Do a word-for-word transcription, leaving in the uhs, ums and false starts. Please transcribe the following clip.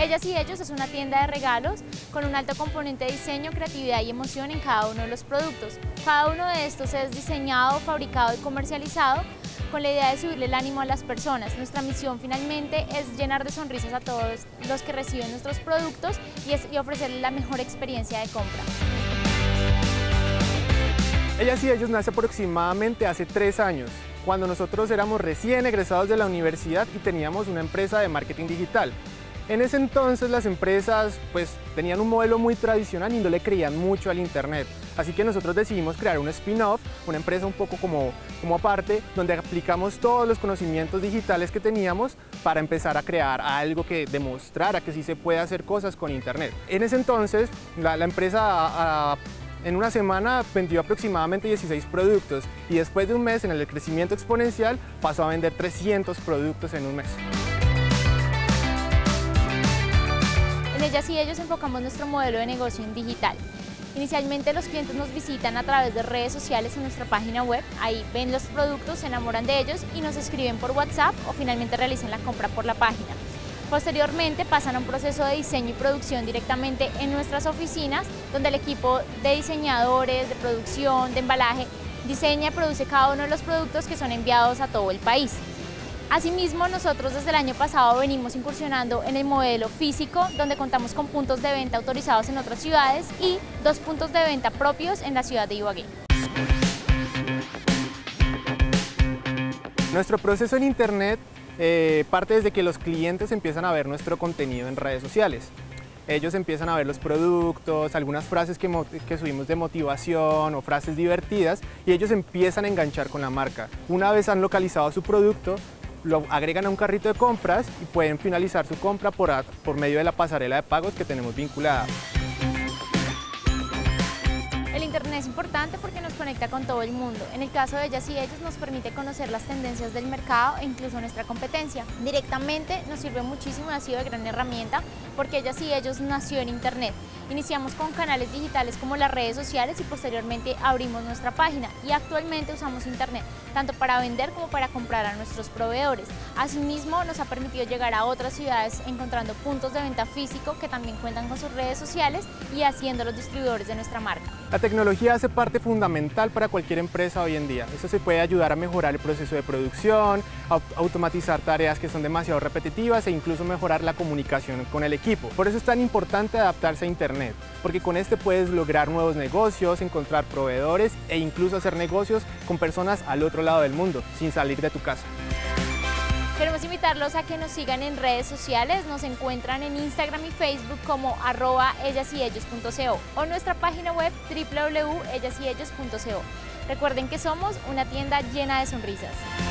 Ellas y Ellos es una tienda de regalos con un alto componente de diseño, creatividad y emoción en cada uno de los productos. Cada uno de estos es diseñado, fabricado y comercializado con la idea de subirle el ánimo a las personas. Nuestra misión finalmente es llenar de sonrisas a todos los que reciben nuestros productos y, es, y ofrecerles la mejor experiencia de compra. Ellas y Ellos nace aproximadamente hace tres años, cuando nosotros éramos recién egresados de la universidad y teníamos una empresa de marketing digital. En ese entonces las empresas pues, tenían un modelo muy tradicional y no le creían mucho al internet. Así que nosotros decidimos crear un spin-off, una empresa un poco como, como aparte, donde aplicamos todos los conocimientos digitales que teníamos para empezar a crear algo que demostrara que sí se puede hacer cosas con internet. En ese entonces la, la empresa a, a, en una semana vendió aproximadamente dieciséis productos y después de un mes en el crecimiento exponencial pasó a vender trescientos productos en un mes. En Ellas y Ellos enfocamos nuestro modelo de negocio en digital. Inicialmente los clientes nos visitan a través de redes sociales en nuestra página web, ahí ven los productos, se enamoran de ellos y nos escriben por WhatsApp o finalmente realizan la compra por la página. Posteriormente pasan a un proceso de diseño y producción directamente en nuestras oficinas, donde el equipo de diseñadores, de producción, de embalaje, diseña y produce cada uno de los productos que son enviados a todo el país. Asimismo, nosotros desde el año pasado venimos incursionando en el modelo físico, donde contamos con puntos de venta autorizados en otras ciudades y dos puntos de venta propios en la ciudad de Ibagué. Nuestro proceso en internet eh, parte desde que los clientes empiezan a ver nuestro contenido en redes sociales. Ellos empiezan a ver los productos, algunas frases que, que subimos de motivación o frases divertidas y ellos empiezan a enganchar con la marca. Una vez han localizado su producto, lo agregan a un carrito de compras y pueden finalizar su compra por, por medio de la pasarela de pagos que tenemos vinculada. El internet es importante porque nos conecta con todo el mundo. En el caso de Ellas y Ellos nos permite conocer las tendencias del mercado e incluso nuestra competencia. Directamente nos sirve muchísimo y ha sido de gran herramienta porque Ellas y Ellos nació en internet. Iniciamos con canales digitales como las redes sociales y posteriormente abrimos nuestra página y actualmente usamos internet tanto para vender como para comprar a nuestros proveedores. Asimismo nos ha permitido llegar a otras ciudades encontrando puntos de venta físico que también cuentan con sus redes sociales y haciendo los distribuidores de nuestra marca. La tecnología hace parte fundamental para cualquier empresa hoy en día. Eso se puede ayudar a mejorar el proceso de producción, a automatizar tareas que son demasiado repetitivas e incluso mejorar la comunicación con el equipo. Por eso es tan importante adaptarse a internet, porque con este puedes lograr nuevos negocios, encontrar proveedores e incluso hacer negocios con personas al otro lado del mundo, sin salir de tu casa. Queremos invitarlos a que nos sigan en redes sociales, nos encuentran en Instagram y Facebook como arroba ellas y ellos punto co o nuestra página web doble u doble u doble u punto ellas y ellos punto co. Recuerden que somos una tienda llena de sonrisas.